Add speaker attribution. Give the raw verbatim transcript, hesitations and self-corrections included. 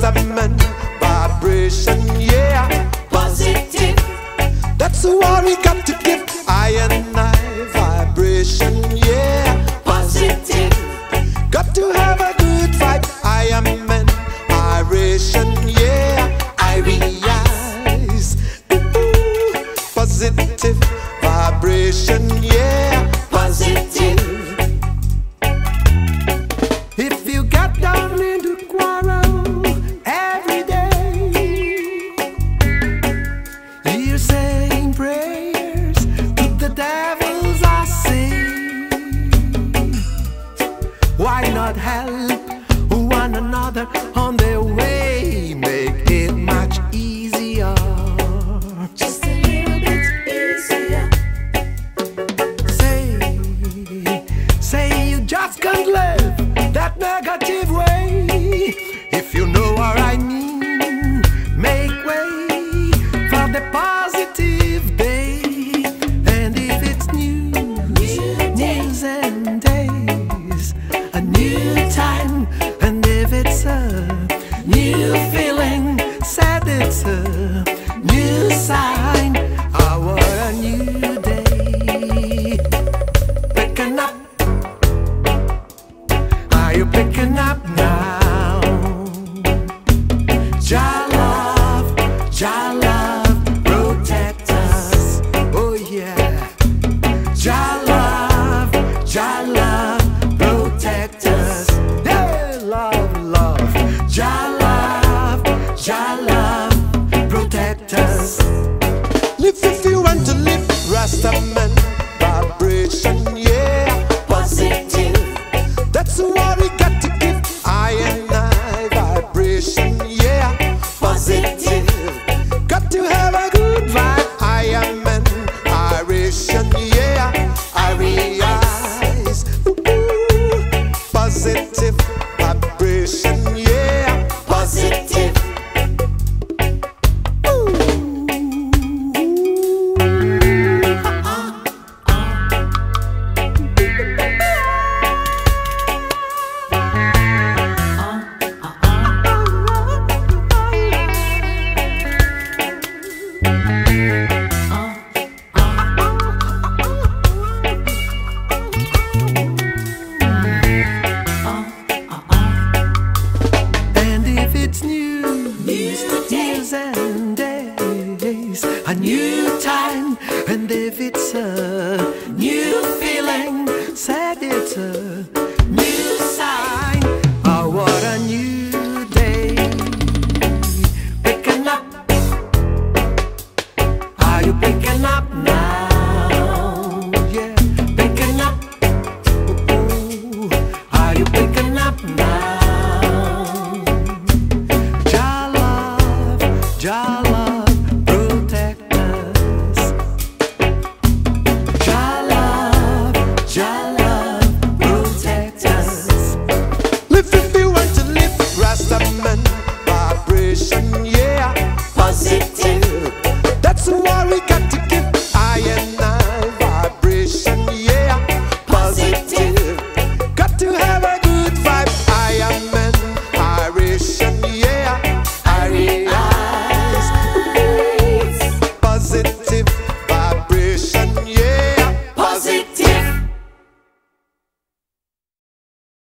Speaker 1: statement, vibration, yeah.
Speaker 2: Positive.
Speaker 1: That's the one we got to give. I and I, vibration, yeah.
Speaker 2: Positive.
Speaker 1: Got to have a good vibe. I am an iration, yeah. I realize. Ooh, positive vibration, yeah.
Speaker 2: Positive.
Speaker 1: If you get down into quarrel every day, you're saying prayers to the devils, I say. Why not help one another on their way? Make it much easier.
Speaker 2: Just a little bit easier.
Speaker 1: Say, say you just can't live that negative way. If you know what I mean, make way for the positive day. And if it's news, news and days, a new time. And if it's a new feeling, said it's a new sign. Oh, what a new day. Picking up. Are you picking up now? Just